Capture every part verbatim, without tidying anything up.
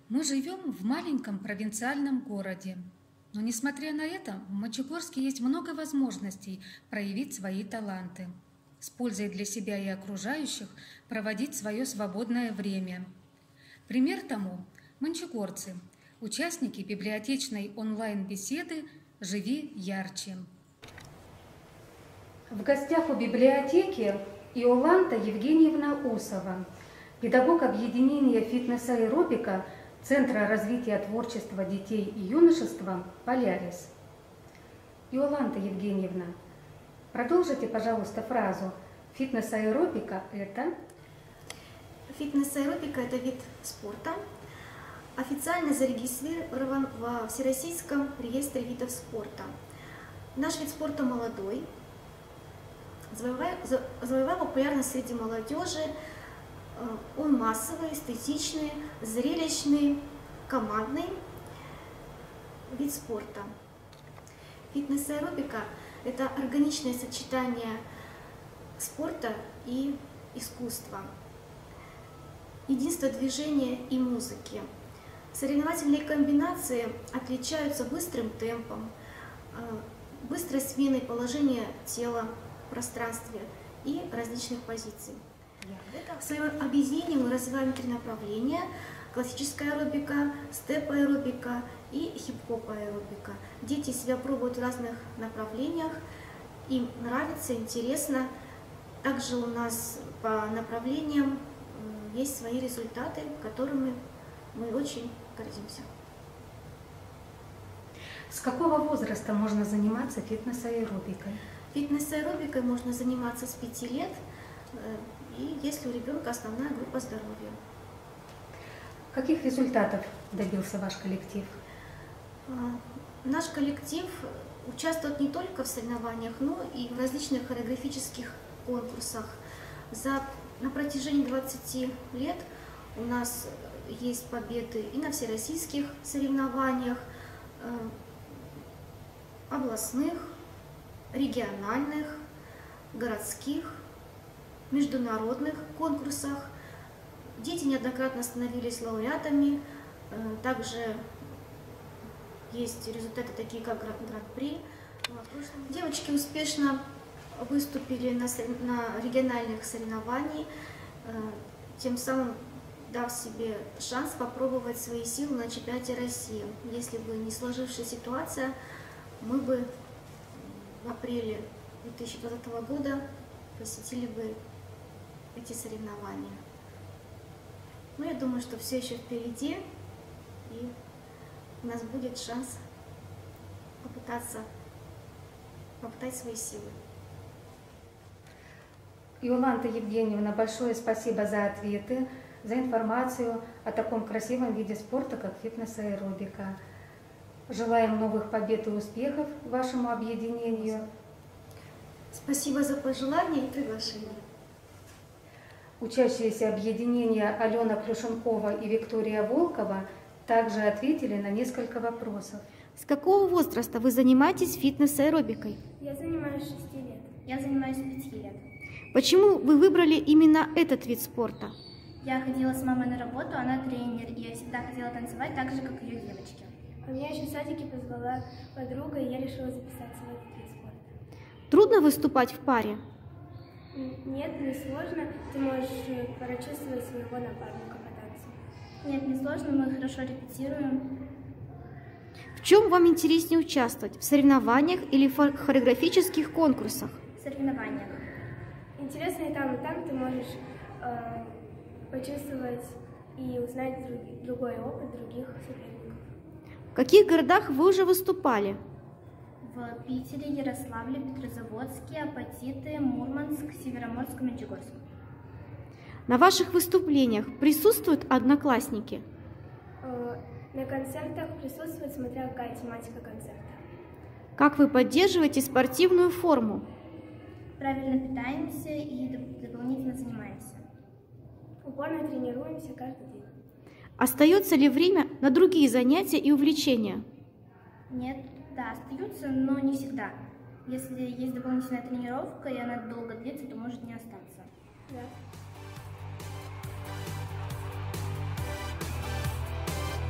Мы живем в маленьком провинциальном городе, но несмотря на это, в Мончегорске есть много возможностей проявить свои таланты, с пользой для себя и окружающих проводить свое свободное время. Пример тому – мончегорцы, участники библиотечной онлайн-беседы «Живи ярче». В гостях у библиотеки Иоланта Евгеньевна Усова, педагог объединения фитнес-аэробика Центра развития творчества детей и юношества «Полярис». Иоланта Евгеньевна, продолжите, пожалуйста, фразу «Фитнес-аэробика – это…» Фитнес-аэробика – это вид спорта, официально зарегистрирован во Всероссийском реестре видов спорта. Наш вид спорта молодой, завоевал популярность среди молодежи. Он массовый, эстетичный, зрелищный, командный вид спорта. Фитнес-аэробика – это органичное сочетание спорта и искусства, единство движения и музыки. Соревновательные комбинации отличаются быстрым темпом, быстрой сменой положения тела в пространстве и различных позиций. В своем объединении мы развиваем три направления: классическая аэробика, степ-аэробика и хип-хоп-аэробика. Дети себя пробуют в разных направлениях, им нравится, интересно. Также у нас по направлениям есть свои результаты, которыми мы очень гордимся. С какого возраста можно заниматься фитнес-аэробикой? Фитнес-аэробикой можно заниматься с пяти лет, и если у ребенка основная группа здоровья. Каких результатов добился ваш коллектив? Наш коллектив участвует не только в соревнованиях, но и в различных хореографических конкурсах. За, на протяжении двадцати лет у нас есть победы и на всероссийских соревнованиях, областных, региональных, городских, международных конкурсах. Дети неоднократно становились лауреатами. Также есть результаты такие, как гран-при. Девочки успешно выступили на, на региональных соревнованиях, тем самым дав себе шанс попробовать свои силы на чемпионате России. Если бы не сложившаяся ситуация, мы бы в апреле две тысячи двадцатого года посетили бы эти соревнования. Но я думаю, что все еще впереди, и у нас будет шанс попытаться попытать свои силы. Иоланта Евгеньевна, большое спасибо за ответы, за информацию о таком красивом виде спорта, как фитнес-аэробика. Желаем новых побед и успехов вашему объединению. Спасибо за пожелания и приглашение. Учащиеся объединения Алена Клюшенкова и Виктория Волкова также ответили на несколько вопросов. С какого возраста вы занимаетесь фитнес-аэробикой? Я занимаюсь с шести лет. Я занимаюсь с пяти лет. Почему вы выбрали именно этот вид спорта? Я ходила с мамой на работу, она тренер, и я всегда хотела танцевать так же, как ее девочки. А меня еще в садике позвала подруга, и я решила записаться в этот вид спорта. Трудно выступать в паре? Нет, не сложно. Ты можешь прочувствовать своего напарника по танцу. Нет, не сложно, мы хорошо репетируем. В чем вам интереснее участвовать? В соревнованиях или в хореографических конкурсах? В соревнованиях. Интересно и там, и там ты можешь э, почувствовать и узнать друг, другой опыт других соперников. В каких городах вы уже выступали? В Питере, Ярославле, Петрозаводске, Апатиты, Мурманск, Североморск, Мончегорск. На ваших выступлениях присутствуют одноклассники? Э, на концертах присутствует, смотря какая тематика концерта. Как вы поддерживаете спортивную форму? Правильно питаемся и дополнительно занимаемся. Упорно тренируемся каждый день. Остается ли время на другие занятия и увлечения? Нет, да, остаются, но не всегда. Если есть дополнительная тренировка, и она долго длится, то может не остаться. Да.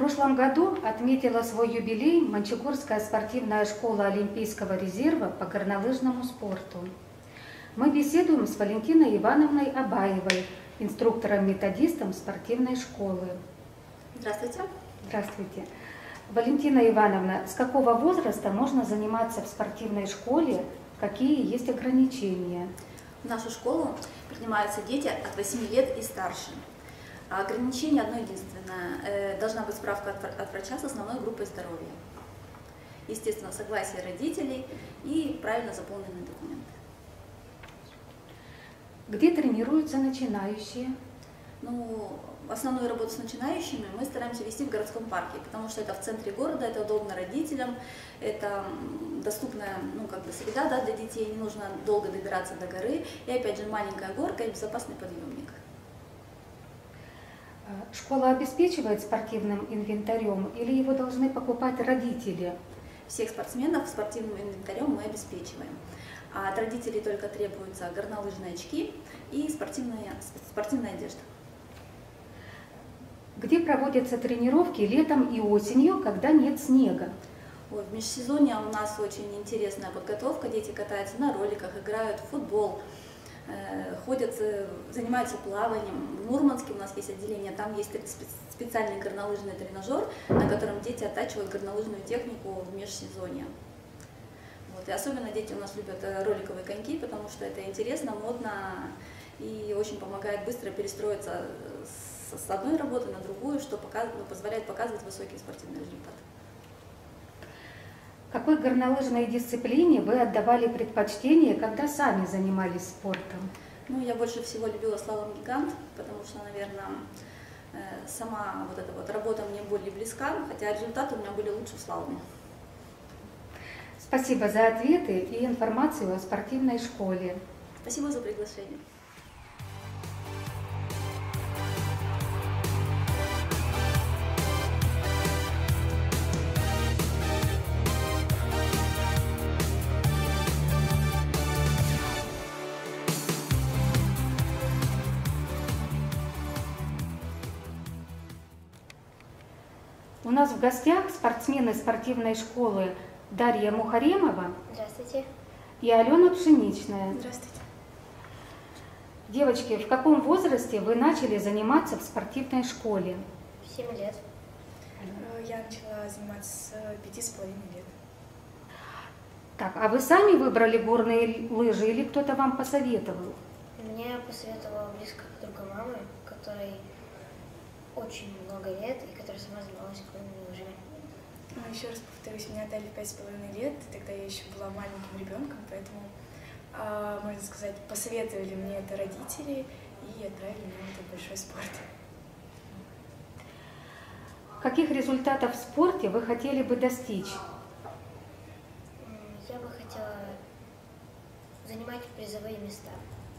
прошлом году отметила свой юбилей Манчжигорская спортивная школа Олимпийского резерва по горнолыжному спорту. Мы беседуем с Валентиной Ивановной Абаевой, инструктором-методистом спортивной школы. Здравствуйте. Здравствуйте. Валентина Ивановна, с какого возраста можно заниматься в спортивной школе? Какие есть ограничения? В нашу школу принимаются дети от восьми лет и старше. А ограничение одно единственное. Должна быть справка от врача с основной группой здоровья. Естественно, согласие родителей и правильно заполненные документы. Где тренируются начинающие? Ну, основную работу с начинающими мы стараемся вести в городском парке, потому что это в центре города, это удобно родителям, это доступная, ну, как бы среда, да, для детей, не нужно долго добираться до горы, и опять же маленькая горка и безопасный подъемник. Школа обеспечивает спортивным инвентарем или его должны покупать родители? Всех спортсменов спортивным инвентарем мы обеспечиваем. А от родителей только требуются горнолыжные очки и спортивная, спортивная одежда. Где проводятся тренировки летом и осенью, когда нет снега? Ой, в межсезонье у нас очень интересная подготовка. Дети катаются на роликах, играют в футбол, э, ходят, занимаются плаванием. В Мурманске у нас есть отделение, там есть специальный горнолыжный тренажер, на котором дети оттачивают горнолыжную технику в межсезонье. Вот. И особенно дети у нас любят роликовые коньки, потому что это интересно, модно и очень помогает быстро перестроиться с одной работы на другую, что показывает, позволяет показывать высокие спортивные результаты. Какой горнолыжной дисциплине вы отдавали предпочтение, когда сами занимались спортом? Ну, я больше всего любила слалом-гигант, потому что, наверное, сама вот эта вот работа мне более близка, хотя результаты у меня были лучше в слаломе. Спасибо за ответы и информацию о спортивной школе. Спасибо за приглашение. У нас в гостях спортсмены спортивной школы Дарья Мухаремова. Здравствуйте. И Алена Пшеничная. Здравствуйте. Девочки, в каком возрасте вы начали заниматься в спортивной школе? Семь лет. Я начала заниматься с пяти с половиной лет. Так, а вы сами выбрали горные лыжи или кто-то вам посоветовал? Мне посоветовала близкая подруга мамы, которой очень много лет и которая сама занималась горными лыжами. Ну, еще раз повторюсь, меня отдали в пять с половиной лет, и тогда я еще была маленьким ребенком, поэтому, а, можно сказать, посоветовали мне это родители и отправили меня в этот большой спорт. Каких результатов в спорте вы хотели бы достичь? Я бы хотела занимать призовые места.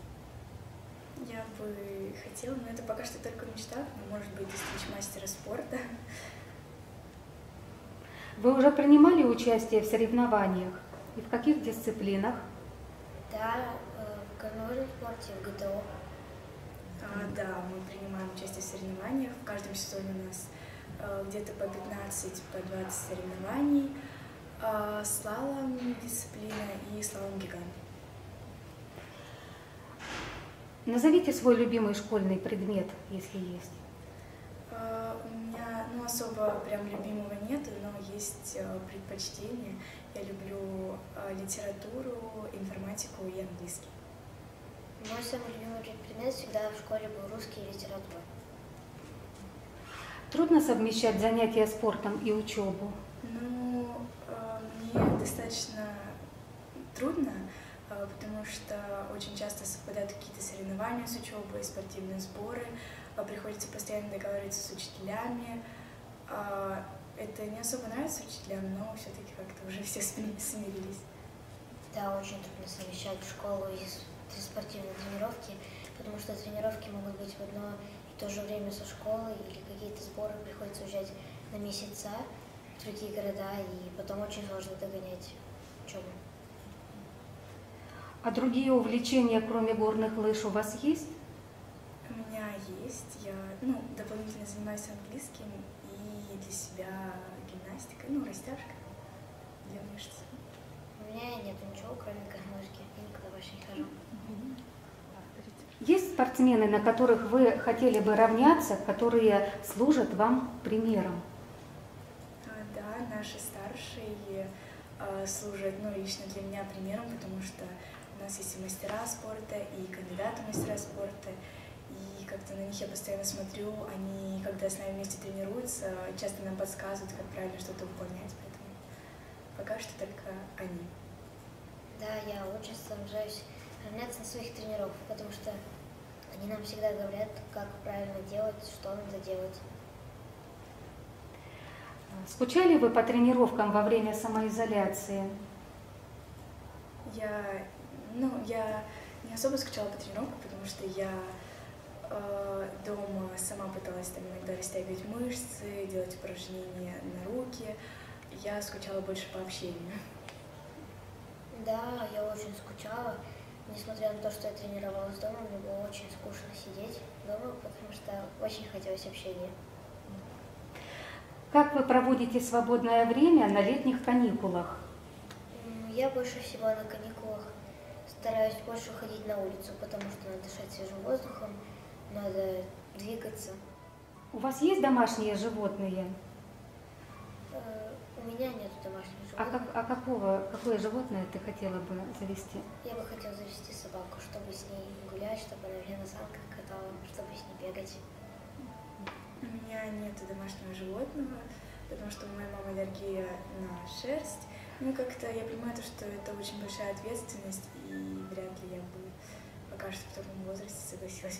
Я бы хотела, но это пока что только в мечтах, но, может быть, достичь мастера спорта. Вы уже принимали участие в соревнованиях? И в каких дисциплинах? Да, в горнолыжном спорте, в ГТО. А, да, мы принимаем участие в соревнованиях. В каждом сезоне у нас а, где-то по пятнадцать, по двадцать соревнований. А, слалом дисциплина и слалом-гигант. Назовите свой любимый школьный предмет, если есть. Uh, у меня, ну, особо прям любимого нету, но есть uh, предпочтения. Я люблю uh, литературу, информатику и английский. Мой самый любимый предмет всегда в школе был русский и литература. Трудно совмещать занятия спортом и учебу? Ну, uh, мне достаточно трудно, uh, потому что очень часто совпадают какие-то соревнования с учебой, спортивные сборы. Приходится постоянно договариваться с учителями. Это не особо нравится учителям, но все-таки как-то уже все смирились. Да, очень трудно совмещать школу и спортивные тренировки, потому что тренировки могут быть в одно и то же время со школой, или какие-то сборы приходится уезжать на месяца в другие города, и потом очень сложно догонять учебу. А другие увлечения, кроме горных лыж, у вас есть? У меня есть. Я ну, дополнительно занимаюсь английским и для себя гимнастика, ну, растяжка для мышц. У меня нет ничего, кроме гармошки. Я никуда больше не хожу. Есть спортсмены, на которых вы хотели бы равняться, которые служат вам примером? Да, наши старшие э, служат, ну, лично для меня примером, потому что у нас есть и мастера спорта, и кандидаты в мастера спорта, и как-то на них я постоянно смотрю, они, когда с нами вместе тренируются, часто нам подсказывают, как правильно что-то выполнять, поэтому пока что только они. Да, я очень стараюсь равняться на своих тренеров, потому что они нам всегда говорят, как правильно делать, что надо делать. Скучали вы по тренировкам во время самоизоляции? Я, ну, я не особо скучала по тренировкам, потому что я э, дома сама пыталась там иногда растягивать мышцы, делать упражнения на руки. Я скучала больше по общению. Да, я очень скучала. Несмотря на то, что я тренировалась дома, мне было очень скучно сидеть дома, потому что очень хотелось общения. Как вы проводите свободное время на летних каникулах? Я больше всего на каникулах стараюсь больше выходить на улицу, потому что надо дышать свежим воздухом, надо двигаться. У вас есть домашние животные? Э, У меня нет домашних А, животных. как, а какого, какое животное ты хотела бы завести? Я бы хотела завести собаку, чтобы с ней гулять, чтобы она меня на санках катала, чтобы с ней бегать. У меня нет домашнего животного, потому что у моей мамы аллергия на шерсть. Ну, как-то я понимаю, то, что это очень большая ответственность, и вряд ли я бы пока что в таком возрасте согласилась.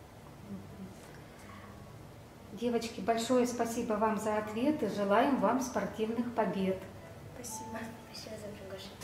Девочки, большое спасибо вам за ответы. Желаем вам спортивных побед. Спасибо. Спасибо за приглашение.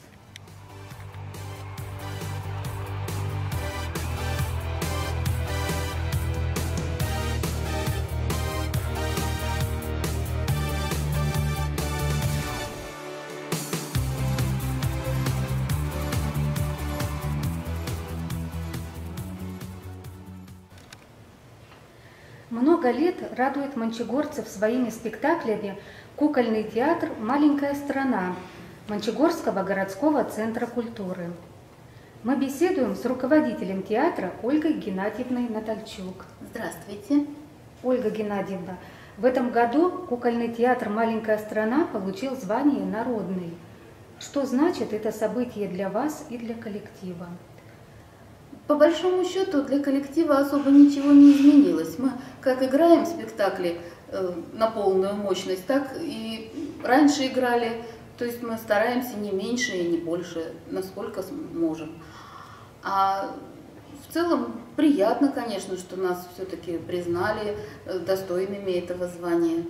Много лет радует мончегорцев своими спектаклями кукольный театр «Маленькая страна» Мончегорского городского центра культуры. Мы беседуем с руководителем театра Ольгой Геннадьевной Натальчук. Здравствуйте. Ольга Геннадьевна, в этом году кукольный театр «Маленькая страна» получил звание «Народный». Что значит это событие для вас и для коллектива? По большому счету для коллектива особо ничего не изменилось. Мы как играем спектакли э, на полную мощность, так и раньше играли. То есть мы стараемся не меньше и не больше, насколько можем. А в целом приятно, конечно, что нас все-таки признали достойными этого звания.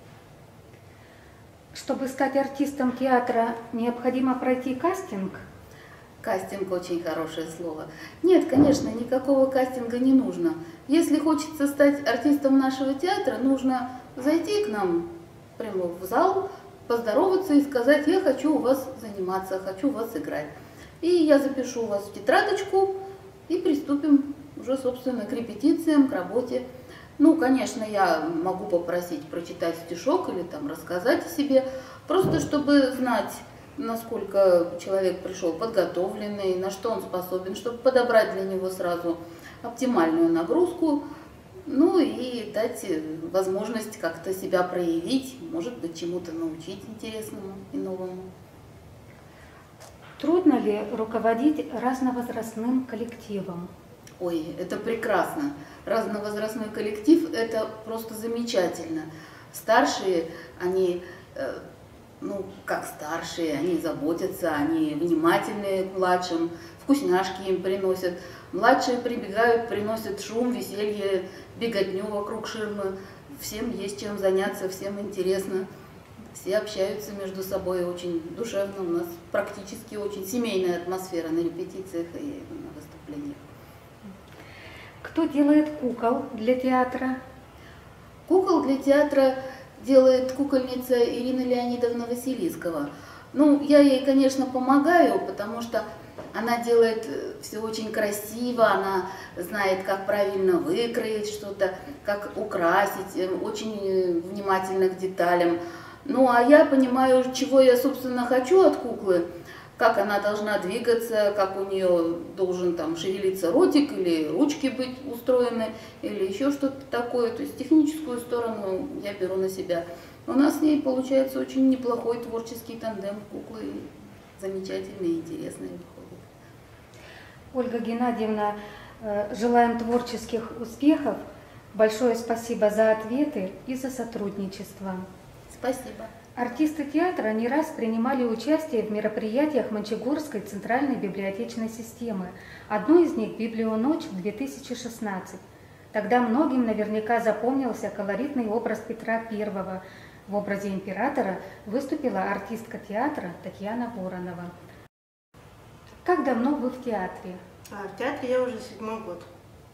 Чтобы стать артистом театра, необходимо пройти кастинг? Кастинг очень хорошее слово. Нет, конечно, никакого кастинга не нужно. Если хочется стать артистом нашего театра, нужно зайти к нам прямо в зал, поздороваться и сказать: я хочу у вас заниматься, хочу у вас играть. И я запишу вас в тетрадочку и приступим уже, собственно, к репетициям, к работе. Ну, конечно, я могу попросить прочитать стишок или там рассказать о себе, просто чтобы знать, насколько человек пришел подготовленный, на что он способен, чтобы подобрать для него сразу оптимальную нагрузку, ну и дать возможность как-то себя проявить, может быть, чему-то научить интересному и новому. Трудно ли руководить разновозрастным коллективом? Ой, это прекрасно. Разновозрастной коллектив – это просто замечательно. Старшие, они, ну, как старшие, они заботятся, они внимательные к младшим, вкусняшки им приносят. Младшие прибегают, приносят шум, веселье, беготню вокруг ширмы. Всем есть чем заняться, всем интересно. Все общаются между собой очень душевно. У нас практически очень семейная атмосфера на репетициях и на выступлениях. Кто делает кукол для театра? Кукол для театра делает кукольница Ирина Леонидовна Василискова. Ну, я ей, конечно, помогаю, потому что Она делает все очень красиво, она знает, как правильно выкроить что-то, как украсить, очень внимательна к деталям. Ну, а я понимаю, чего я, собственно, хочу от куклы, как она должна двигаться, как у нее должен там шевелиться ротик или ручки быть устроены, или еще что-то такое. То есть техническую сторону я беру на себя. У нас с ней получается очень неплохой творческий тандем, куклы замечательные, интересные выходят. Ольга Геннадьевна, желаем творческих успехов. Большое спасибо за ответы и за сотрудничество. Спасибо. Артисты театра не раз принимали участие в мероприятиях Мончегорской центральной библиотечной системы. Одно из них – «Библионочь» две тысячи шестнадцать. Тогда многим наверняка запомнился колоритный образ Петра Первого. В образе императора выступила артистка театра Татьяна Воронова. Как давно вы в театре? А, в театре я уже седьмой год.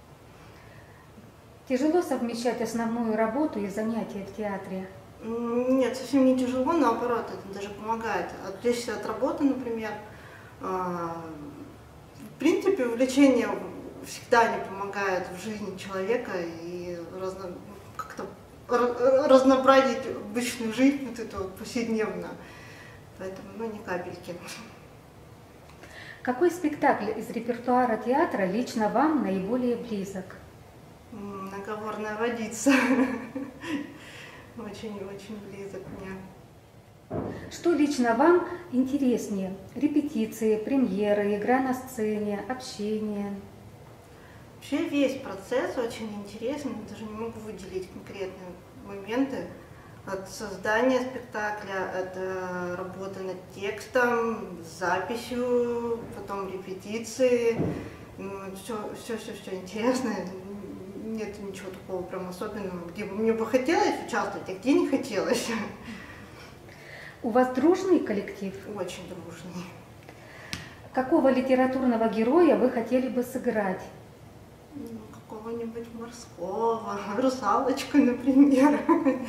Тяжело совмещать основную работу и занятия в театре? Нет, совсем не тяжело, наоборот, это даже помогает отвлечься от работы, например. В принципе, увлечение всегда не помогает в жизни человека и разно... как-то разнообразить обычную жизнь, вот эту вот повседневную. Поэтому, ну, ни капельки. Какой спектакль из репертуара театра лично вам наиболее близок? Наговорная водица. Очень-очень близок мне. Что лично вам интереснее? Репетиции, премьеры, игра на сцене, общение? Вообще весь процесс очень интересен, даже не могу выделить конкретные моменты. От создания спектакля, от работы над текстом, записью, потом репетиции. Все, все, все, все интересное. Нет ничего такого прям особенного, где бы мне бы хотелось участвовать, а где не хотелось. У вас дружный коллектив? Очень дружный. Какого литературного героя вы хотели бы сыграть? Ну, какого-нибудь морского, русалочку, например.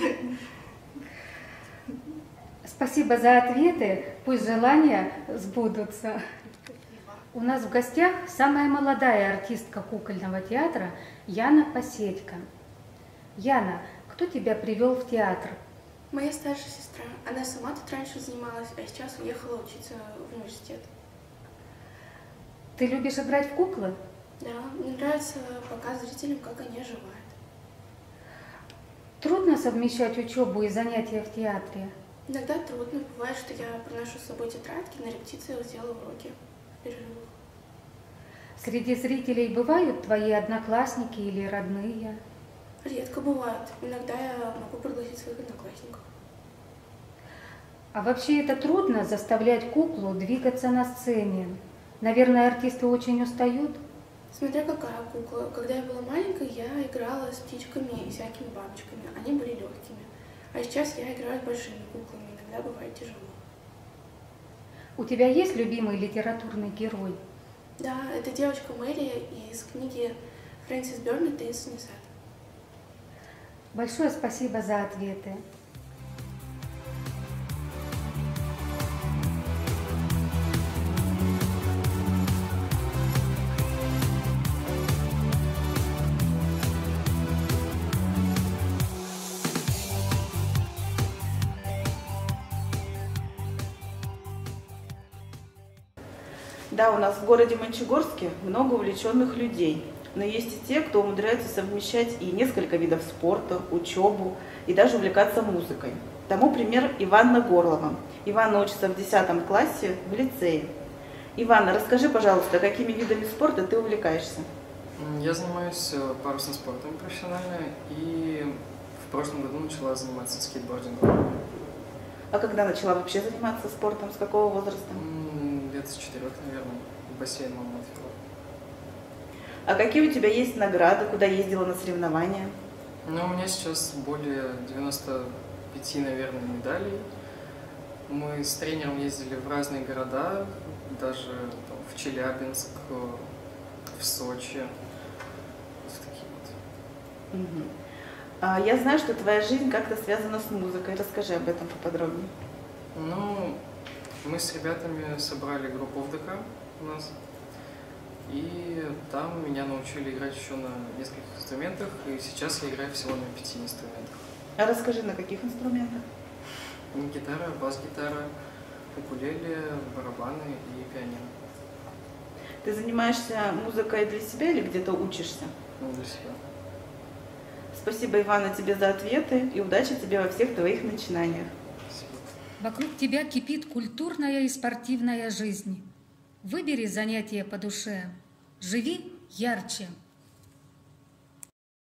Спасибо за ответы, пусть желания сбудутся. У нас в гостях самая молодая артистка кукольного театра Яна Поседько. Яна, кто тебя привел в театр? Моя старшая сестра. Она сама тут раньше занималась, а сейчас уехала учиться в университет. Ты любишь играть в куклы? Да, мне нравится показывать зрителям, как они оживают. Трудно совмещать учебу и занятия в театре? Иногда трудно. Бывает, что я приношу с собой тетрадки, на репетициях делаю уроки. Перерывах. Среди зрителей бывают твои одноклассники или родные? Редко бывает. Иногда я могу пригласить своих одноклассников. А вообще это трудно заставлять куклу двигаться на сцене? Наверное, артисты очень устают? Смотря какая кукла. Когда я была маленькой, я играла с птичками и всякими бабочками. Они были легкими. А сейчас я играю с большими куклами. Иногда бывает тяжело. У тебя есть любимый литературный герой? Да, это девочка Мэри из книги Фрэнсис Бёрна «Таинственный сад». Большое спасибо за ответы. Да, у нас в городе Мончегорске много увлеченных людей, но есть и те, кто умудряется совмещать и несколько видов спорта, учебу и даже увлекаться музыкой. Тому пример Иванна Горлова. Иванна учится в десятом классе в лицее. Иванна, расскажи, пожалуйста, какими видами спорта ты увлекаешься? Я занимаюсь парусным спортом профессионально и в прошлом году начала заниматься скейтбордингом. А когда начала вообще заниматься спортом, с какого возраста? Лет с четырех, наверное, в бассейн мама отвела. А какие у тебя есть награды, куда ездила на соревнования? Ну, у меня сейчас более девяноста пяти, наверное, медалей. Мы с тренером ездили в разные города, даже там, в Челябинск, в Сочи. Вот такие вот. Угу. А я знаю, что твоя жизнь как-то связана с музыкой. Расскажи об этом поподробнее. Ну, мы с ребятами собрали группу в ДК у нас. И там меня научили играть еще на нескольких инструментах, и сейчас я играю всего на пяти инструментах. А расскажи, на каких инструментах? Гитара, бас-гитара, укулеле, барабаны и пианино. Ты занимаешься музыкой для себя или где-то учишься? Ну, для себя. Спасибо, Ивана, тебе за ответы и удачи тебе во всех твоих начинаниях. Спасибо. Вокруг тебя кипит культурная и спортивная жизнь. Выбери занятие по душе. Живи ярче.